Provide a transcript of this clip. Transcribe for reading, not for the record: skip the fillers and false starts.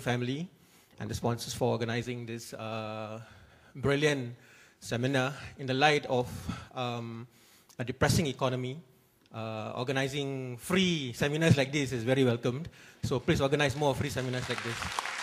family and the sponsors for organizing this brilliant seminar. In the light of a depressing economy, organizing free seminars like this is very welcomed. So please organize more free seminars like this.